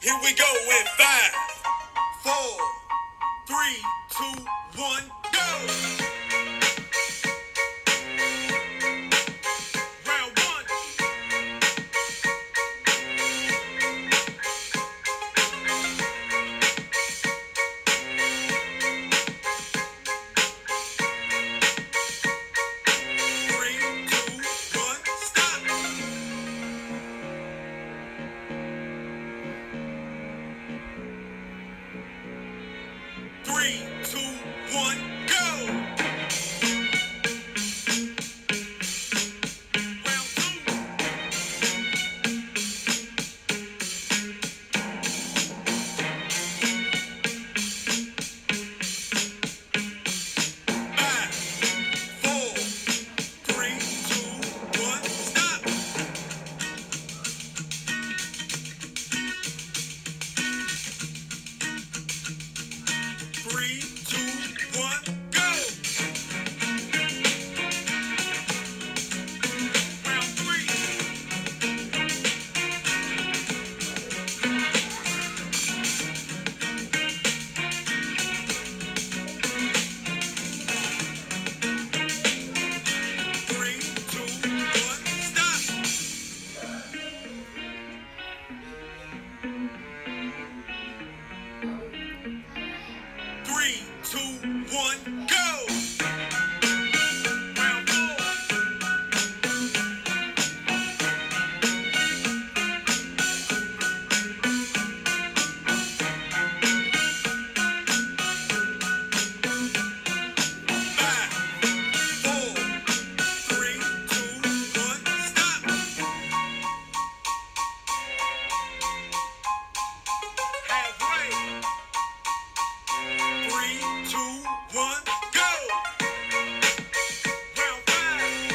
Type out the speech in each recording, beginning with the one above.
Here we go in 5, 4, 3, 2, 1, go! Round 1. 3, 2, 1, stop! 3, 2, 1, go! Round 2. 5, 4, 3, 2, 1, stop! 3, 2, 1, go! Round 3. 3, 2, 1, stop! 3, 2, 1, go! Round 4. 5, 4, 3, 2, 1, stop! Halfway. 3, 2, 1, go! Round 5.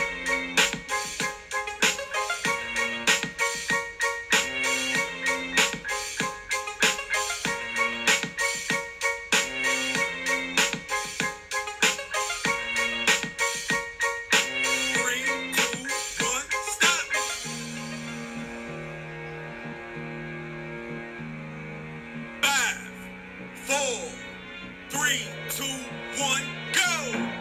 3, 2, 1, stop! 5, 4, 3, 2, 1, go!